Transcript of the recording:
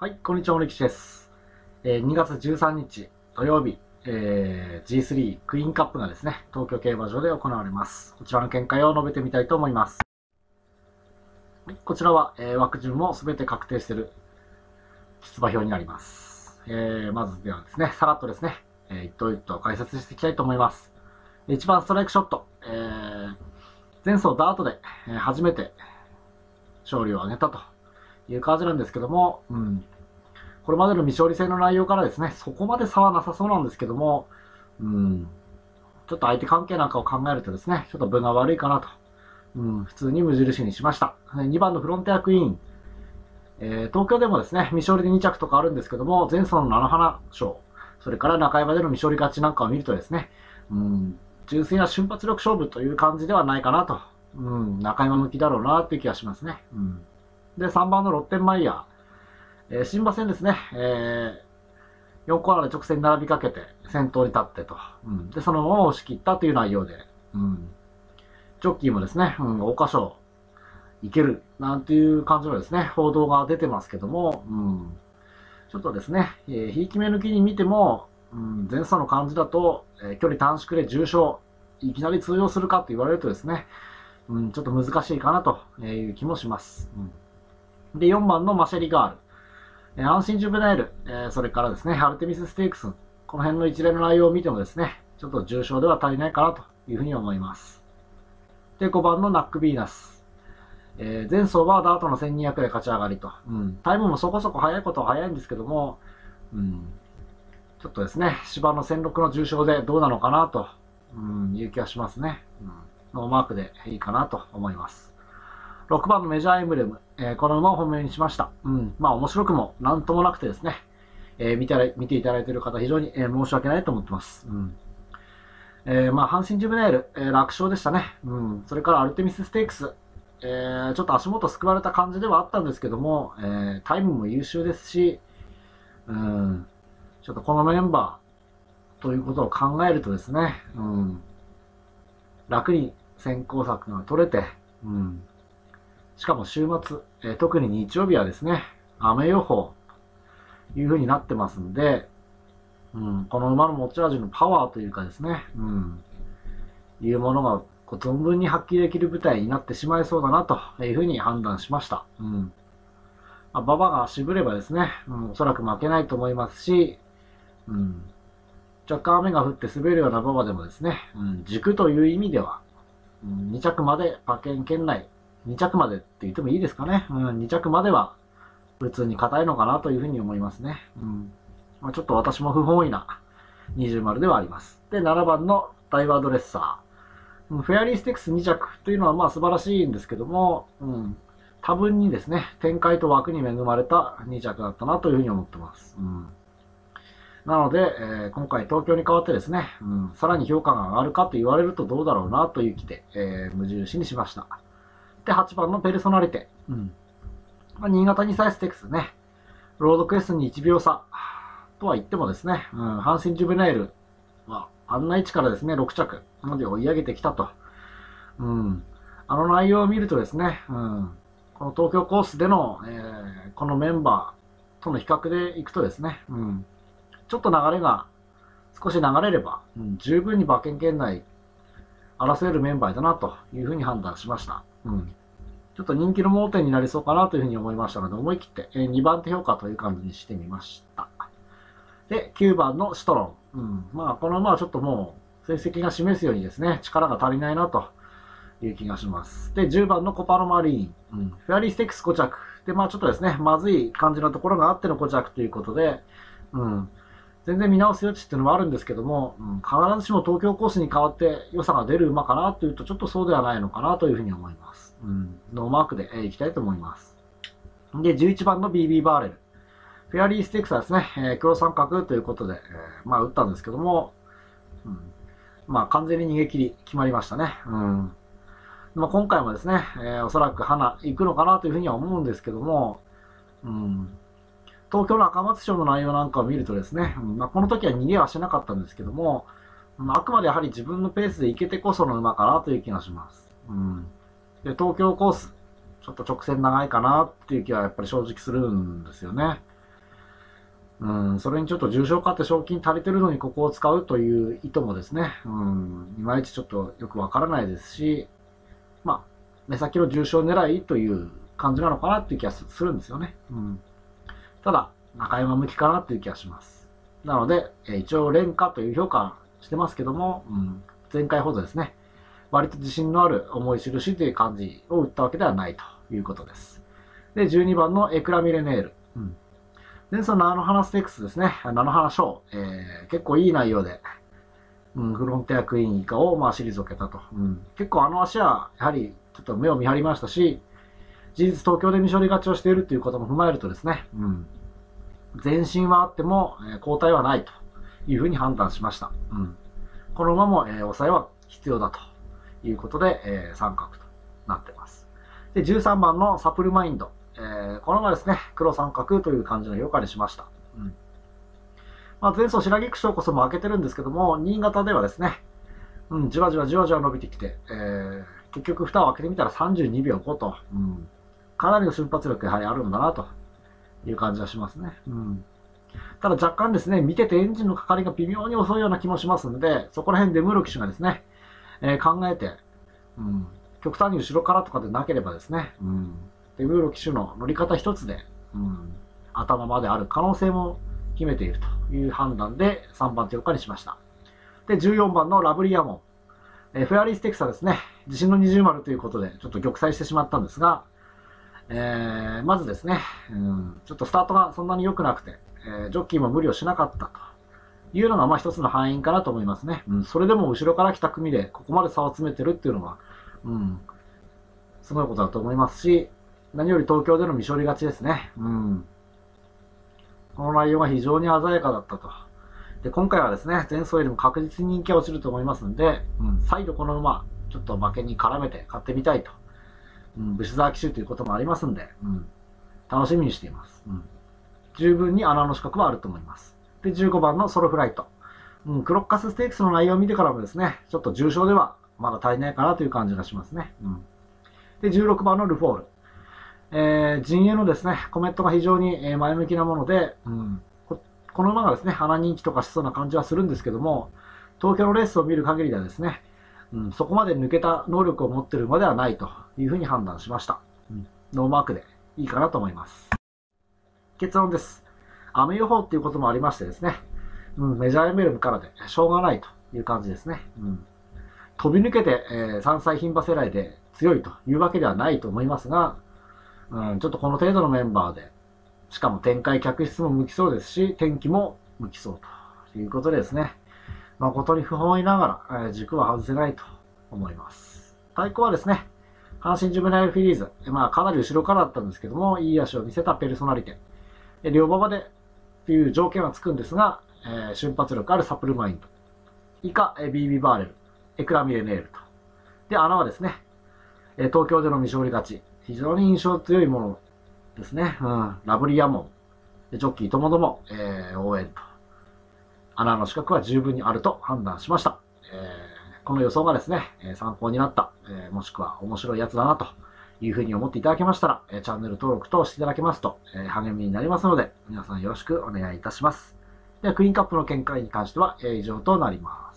はい、こんにちは、森吉です。2月13日土曜日、G3 クイーンカップがですね、東京競馬場で行われます。こちらの見解を述べてみたいと思います。はい、こちらは、枠順も全て確定している出馬表になります。まずではですね、さらっとですね、一頭一頭解説していきたいと思います。1番ストライクショット、前走ダートで、初めて勝利を挙げたという感じなんですけども、これまでの未勝利戦の内容からですね、そこまで差はなさそうなんですけども、ちょっと相手関係なんかを考えるとですね、ちょっと分が悪いかなと、普通に無印にしました。2番のフロンティアクイーン、東京でもですね、未勝利で2着とかあるんですけども、前走の菜の花賞、それから中山での未勝利勝ちなんかを見るとですね、純粋な瞬発力勝負という感じではないかなと、中山向きだろうなっていう気がしますね。で、3番のロッテンマイヤー、新馬戦ですね、4コーナーで直線に並びかけて先頭に立ってと、でそのまま押し切ったという内容で、ジョッキーもですね、桜花賞いけるなんていう感じのですね報道が出てますけども、ちょっとですね、ひいき目抜きに見ても、前走の感じだと、距離短縮で重賞いきなり通用するかと言われるとですね、ちょっと難しいかなという気もします。で、4番のマシェリガール。安心ジュブナイル、それからですね、アルテミスステークス、この辺の一連の内容を見てもですね、ちょっと重症では足りないかなというふうに思います。で、5番のナックビーナス。前走はダートの1200で勝ち上がりと、タイムもそこそこ速いことは速いんですけども、ちょっとですね、芝の1006の重賞でどうなのかなと、いう気がしますね。ノーマークでいいかなと思います。6番のメジャーエンブレム、この馬を本命にしました。面白くもなんともなくてですね、見ていただいている方、非常に、申し訳ないと思ってます。阪神ジュブナイル、楽勝でしたね。それからアルテミスステークス、ちょっと足元すくわれた感じではあったんですけども、タイムも優秀ですし、ちょっとこのメンバーということを考えるとですね、楽に先行策が取れて、しかも週末、特に日曜日はですね、雨予報という風になってますんで、この馬の持ち味のパワーというかですね、いうものが存分に発揮できる舞台になってしまいそうだなという風に判断しました。馬場が渋ればですね、おそらく負けないと思いますし、若干雨が降って滑るような馬場でもですね、軸という意味では、2着まで馬券圏内、2着までって言ってもいいですかね。2着までは普通に硬いのかなというふうに思いますね。ちょっと私も不本意な20丸ではあります。で、7番のダイワードレッサー。フェアリーステークス2着というのは素晴らしいんですけども、多分にですね、展開と枠に恵まれた2着だったなというふうに思ってます。なので、今回東京に代わってですね、さらに評価が上がるかと言われるとどうだろうなという気で、無印にしました。で、8番のペルソナリテ。新潟2歳ステークスね。ロードクエストに1秒差とは言ってもですね、阪神ジュブナイルはあんな位置からですね、6着まで追い上げてきたと。あの内容を見るとですね、この東京コースでの、このメンバーとの比較でいくとですね、ちょっと流れが少し流れれば、十分に馬券圏内争えるメンバーだなというふうに判断しました。ちょっと人気の盲点になりそうかなというふうに思いましたので、思い切って2番手評価という感じにしてみました。で、9番のシトロン。この馬はちょっともう成績が示すようにですね、力が足りないなという気がします。で、10番のコパロマリーン。フェアリーステークス5着。で、ちょっとですね、まずい感じのところがあっての5着ということで、全然見直す余地っていうのもあるんですけども、必ずしも東京コースに変わって良さが出る馬かなというと、ちょっとそうではないのかなというふうに思います。ノーマークでいきたいと思います。で、11番の BB バーレル。フェアリーステークスはですね、黒三角ということで、打ったんですけども、完全に逃げ切り決まりましたね。今回もですね、おそらく花行くのかなというふうには思うんですけども、東京の赤松賞の内容なんかを見るとですね、この時は逃げはしなかったんですけども、あくまでやはり自分のペースで行けてこその馬かなという気がします。で、東京コース、ちょっと直線長いかなっていう気はやっぱり正直するんですよね。 それにちょっと重賞勝って賞金足りてるのにここを使うという意図もですね、いまいちちょっとよくわからないですし、まあ、目先の重賞狙いという感じなのかなっていう気がするんですよね。ただ、中山向きかなっていう気がします。なので、一応連覇という評価してますけども、前回ほどですね、割と自信のある思い印という感じを打ったわけではないということです。で、12番のエクラミレネール。で、その菜の花ステークスですね。菜の花賞。結構いい内容で、フロンティアクイーン以下を退けたと。結構あの足は、やはりちょっと目を見張りましたし、事実東京で未処理勝ちをしているということも踏まえるとですね、前進はあっても、交代はないというふうに判断しました。この馬も、抑えは必要だということで、三角となっています。で、13番のサプルマインド。この馬ですね、黒三角という感じの評価にしました。前走白菊賞こそ負けてるんですけども、新潟ではですね、じわじわ伸びてきて、結局蓋を開けてみたら32秒5と、かなりの瞬発力やはりあるんだなという感じがしますね。ただ若干ですね、見ててエンジンのかかりが微妙に遅いような気もしますので、そこら辺でムロ騎手がですね、考えて、極端に後ろからとかでなければですね、デムーロ騎手の乗り方一つで、頭まである可能性も秘めているという判断で3番手評価にしました。で、14番のラブリアモン。フェアリーステクサですね。自信の20丸ということで、ちょっと玉砕してしまったんですが、まずですね、ちょっとスタートがそんなに良くなくて、ジョッキーも無理をしなかったというのが、一つの敗因かなと思いますね。それでも後ろから来た組でここまで差を詰めてるっていうのは、すごいことだと思いますし、何より東京での未勝利勝ちですね。この内容が非常に鮮やかだったと。で、今回はですね、前走よりも確実に人気が落ちると思いますので、再度この馬、ちょっと負けに絡めて買ってみたいと。武士沢騎手ということもありますんで、楽しみにしています。十分に穴の資格はあると思います。で、15番のソロフライト。クロッカスステークスの内容を見てからもですね、ちょっと重賞ではまだ足りないかなという感じがしますね。で、16番のルフォール。陣営のですね、コメントが非常に前向きなもので、この馬がですね、花人気とかしそうな感じはするんですけども、東京のレースを見る限りではですね、そこまで抜けた能力を持っている馬ではないというふうに判断しました。ノーマークでいいかなと思います。結論です。雨予報っていうこともありましてですね、メジャーエメルムからでしょうがないという感じですね。飛び抜けて、3歳牝馬世代で強いというわけではないと思いますが、ちょっとこの程度のメンバーで、しかも展開客室も向きそうですし、天気も向きそうということでですね、誠に不本意ながら、軸は外せないと思います。対抗はですね、阪神ジュブナイルフィリーズ、かなり後ろからだったんですけども、いい足を見せたペルソナリテ。両馬場でっていう条件はつくんですが、瞬発力あるサプルマインド。以下、BB バーレル、エクラミレネールと。で、穴はですね、東京での未勝利勝ち。非常に印象強いものですね。ラブリアモン、ジョッキーともども、応援と。穴の資格は十分にあると判断しました。この予想がですね、参考になった、もしくは面白いやつだなというふうに思っていただけましたら、チャンネル登録としていただけますと、励みになりますので、皆さんよろしくお願いいたします。では、クイーンカップの見解に関しては、以上となります。